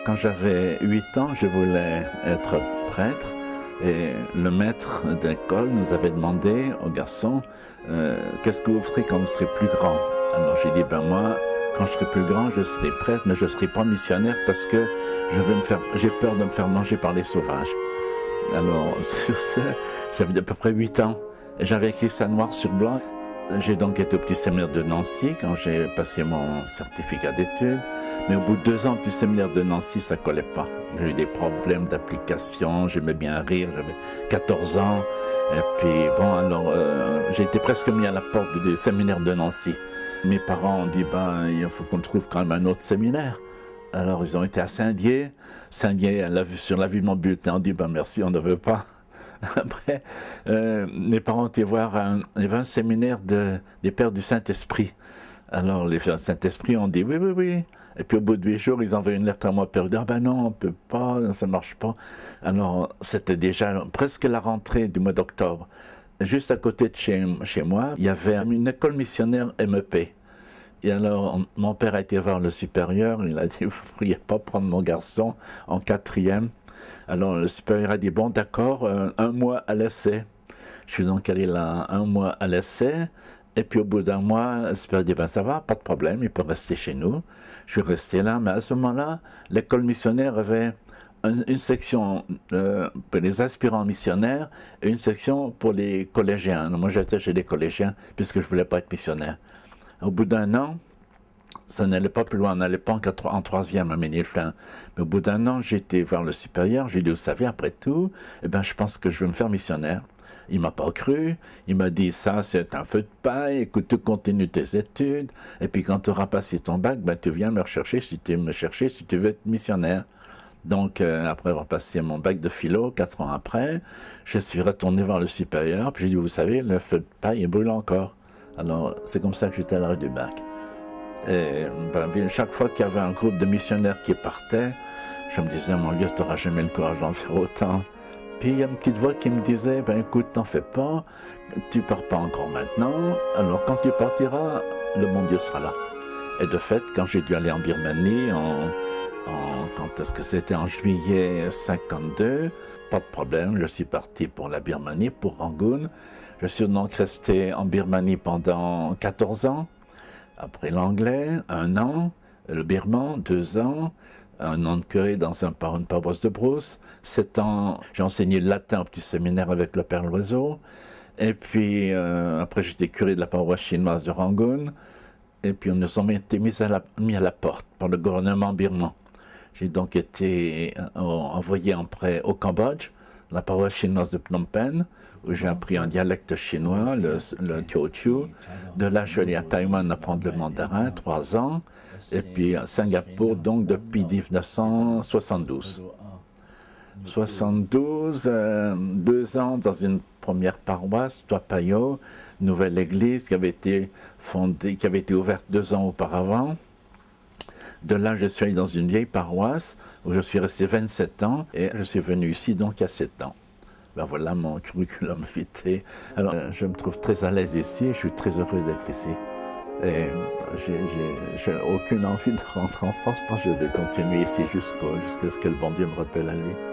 Quand j'avais 8 ans, je voulais être prêtre et le maître d'école nous avait demandé aux garçons qu'est-ce que vous ferez quand vous serez plus grand. Alors j'ai dit, ben moi, quand je serai plus grand, je serai prêtre, mais je ne serai pas missionnaire parce que j'ai peur de me faire manger par les sauvages. Alors sur ce, j'avais à peu près 8 ans et j'avais écrit ça noir sur blanc. J'ai donc été au petit séminaire de Nancy quand j'ai passé mon certificat d'études. Mais au bout de 2 ans, au petit séminaire de Nancy, ça ne collait pas. J'ai eu des problèmes d'application, j'aimais bien rire, j'avais 14 ans. Et puis bon, alors j'ai été presque mis à la porte du séminaire de Nancy. Mes parents ont dit, ben, il faut qu'on trouve quand même un autre séminaire. Alors ils ont été à Saint-Dié. Saint-Dié, sur l'avis de mon bulletin, on dit, ben merci, on ne veut pas. Après, mes parents étaient voir il y avait un séminaire des pères du Saint-Esprit. Alors les pères du Saint-Esprit ont dit oui, oui, oui. Et puis au bout de 8 jours, ils envoient une lettre à moi pour dire ah ben non, on ne peut pas, ça ne marche pas. Alors c'était déjà presque la rentrée du mois d'octobre. Juste à côté de chez moi, il y avait une école missionnaire MEP. Et alors mon père a été voir le supérieur, il a dit vous ne pourriez pas prendre mon garçon en 4e. Alors le supérieur a dit bon d'accord, 1 mois à l'essai. Je suis donc allé là 1 mois à l'essai. Et puis au bout d'1 mois, le supérieur dit ben ça va, pas de problème, il peut rester chez nous. Je suis resté là, mais à ce moment-là, l'école missionnaire avait une section pour les aspirants missionnaires et une section pour les collégiens. Alors, moi j'étais chez les collégiens puisque je ne voulais pas être missionnaire. Au bout d'1 an, ça n'allait pas plus loin, on n'allait pas en 3e à Ménilflin. Mais au bout d'1 an, j'ai été voir le supérieur, j'ai dit, vous savez, après tout, eh ben, je pense que je vais me faire missionnaire. Il ne m'a pas cru, il m'a dit, ça c'est un feu de paille, écoute, tu continues tes études, et puis quand tu auras passé ton bac, ben, tu viens me chercher si tu veux être missionnaire. Donc, après avoir passé mon bac de philo, 4 ans après, je suis retourné voir le supérieur, puis j'ai dit, vous savez, le feu de paille, il brûle encore. Alors, c'est comme ça que j'étais à l'arrêt du bac. Et ben, chaque fois qu'il y avait un groupe de missionnaires qui partait, je me disais, mon Dieu, tu n'auras jamais le courage d'en faire autant. Puis il y a une petite voix qui me disait, ben écoute, t'en fais pas, tu pars pas encore maintenant, alors quand tu partiras, le bon Dieu sera là. Et de fait, quand j'ai dû aller en Birmanie, quand est-ce que c'était, en juillet 52, pas de problème, je suis parti pour la Birmanie, pour Rangoon. Je suis donc resté en Birmanie pendant 14 ans. Après l'anglais, 1 an, le birman, 2 ans, 1 an de curé dans une paroisse de Brousse, 7 ans, j'ai enseigné le latin au petit séminaire avec le Père Loiseau, et puis après j'étais curé de la paroisse chinoise de Rangoon, et puis on nous a été mis à la porte par le gouvernement birman. J'ai donc été envoyé en prêt au Cambodge, la paroisse chinoise de Phnom Penh, où j'ai appris un dialecte chinois, le Teochew. De là, je suis allé à Taïwan apprendre le mandarin, 3 ans, et puis à Singapour, donc depuis 1972. 72, 2 ans dans une première paroisse, Toapayoh, nouvelle église qui avait été fondée, qui avait été ouverte 2 ans auparavant. De là, je suis allé dans une vieille paroisse où je suis resté 27 ans et je suis venu ici donc il y a 7 ans. Ben voilà mon curriculum vitae. Alors, je me trouve très à l'aise ici, je suis très heureux d'être ici. Et j'ai aucune envie de rentrer en France, parce que je vais continuer ici jusqu'à ce que le bon Dieu me rappelle à lui.